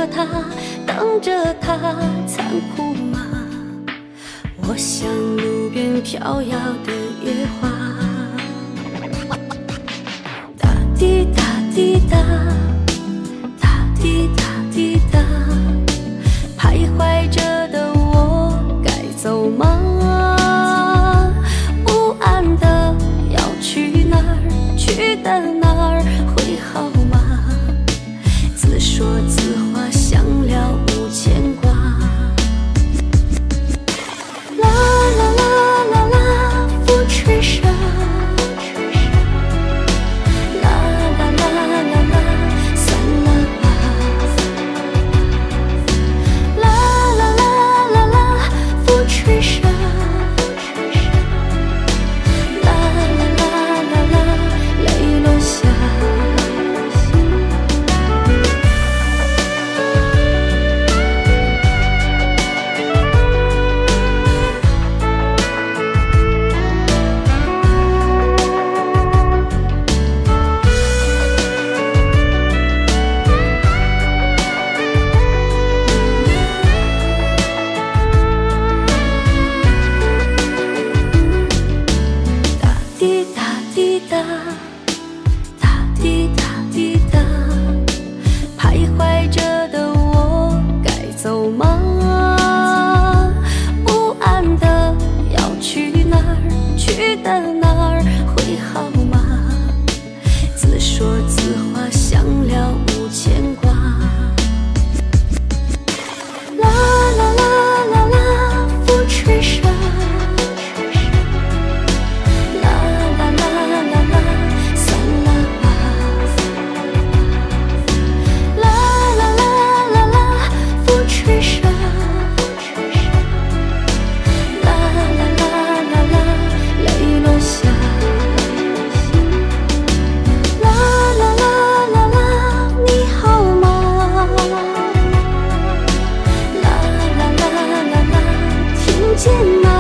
着他，等着他，残酷吗？我像路边飘摇的野花，哒滴哒滴答，哒滴哒滴答，徘徊着的我该走吗？不安的要去哪儿？去的哪儿会好吗？自说自话，想了无牵挂。啦啦啦啦啦，风吹沙。啦啦啦啦啦，散了吧。啦啦啦啦啦，风吹沙。啦啦啦啦啦，泪落下。滴答滴答，哒滴答滴答，徘徊着的我该走吗？不安的要去哪儿？去的哪儿会好吗？自说自话，想了无牵挂。啦啦啦啦啦，风吹沙。见吗？